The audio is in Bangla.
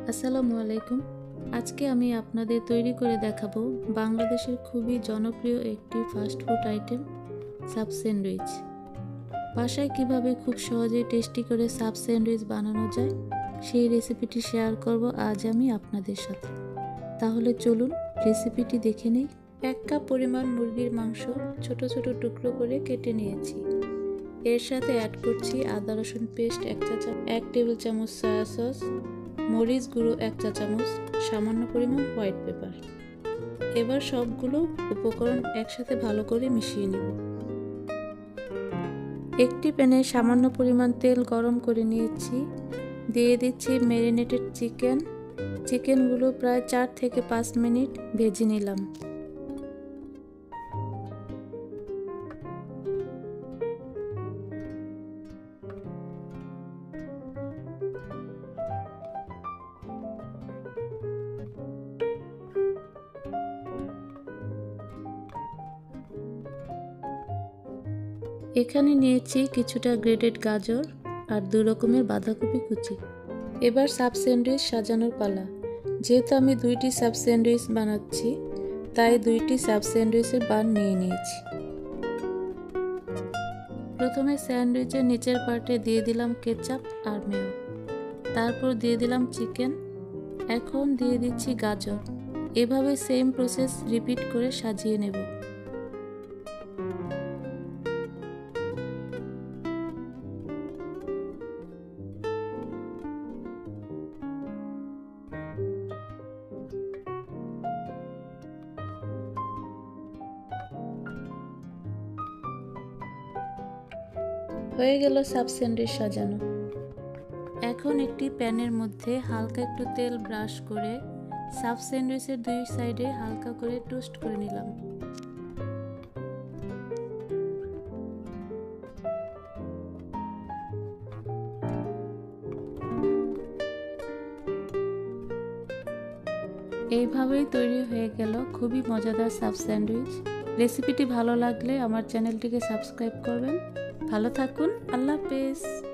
আসসালামু আলাইকুম। আজকে আমি আপনাদের তৈরি করে দেখাবো বাংলাদেশের খুবই জনপ্রিয় একটি fast food item, sub sandwich. বাসায় কিভাবে খুব সহজে টেস্টি করে সাব স্যান্ডউইচ বানানো যায় সেই রেসিপিটি শেয়ার করব আজ আমি আপনাদের সাথে। তাহলে চলুন রেসিপিটি দেখে নেই। 1 কাপ পরিমাণ মুরগির মাংস ছোট ছোট টুকরো করে কেটে নিয়েছি। এর সাথে অ্যাড করছি আদা রসুন পেস্ট 1 টেবিল চামচ, সয়া সস, মরিচ গুঁড়ো 1 চা চামচ, সামান্য পরিমাণ হোয়াইট পেপার। এবার সবগুলো উপকরণ একসাথে ভালো করে মিশিয়ে নিব। একটি প্যানে সামান্য পরিমাণ তেল গরম করে নিয়েছি। দিয়ে দিচ্ছি ম্যারিনেটেড চিকেনগুলো প্রায় 4 থেকে 5 মিনিট ভেজে নিলাম। এখানে নিয়েছি কিছুটা গ্রেটেড গাজর আর 2 রকমের বাঁধাকপি কুচি। এবার সাব স্যান্ডউইচ সাজানোর পালা। যেহেতু আমি 2টি সাব স্যান্ডউইচ বানাচ্ছি, তাই 2টি সাব স্যান্ডউইচের বান নিয়ে নিয়েছি। প্রথমে স্যান্ডউইচের নিচের পার্টে দিয়ে দিলাম কেচাপ আর মেয়ো, তারপর দিয়ে দিলাম চিকেন, এখন দিয়ে দিচ্ছি গাজর। এভাবে সেম প্রসেস রিপিট করে সাজিয়ে নেব। হয়ে গেল সাব স্যান্ডউইচ সাজানো। এখন একটি প্যানের মধ্যে হালকা একটু তেল ব্রাশ করে সাব স্যান্ডউইচের 2 সাইডে হালকা করে টোস্ট করে নিলাম। এইভাবেই তৈরি হয়ে গেল খুবই মজাদার সাব স্যান্ডউইচ। রেসিপিটি ভালো লাগলে আমার চ্যানেলটিকে সাবস্ক্রাইব করবেন। ভালো থাকুন, আল্লাহ হাফেজ।